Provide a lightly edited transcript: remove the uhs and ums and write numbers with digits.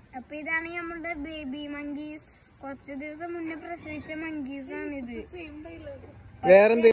അപ്പൊ ഇതാണ് നമ്മുടെ ബേബി മങ്കീസ്. കുറച്ചു ദിവസം മുന്നേ പ്രസവിച്ച മങ്കീസ് ആണ് ഇത്.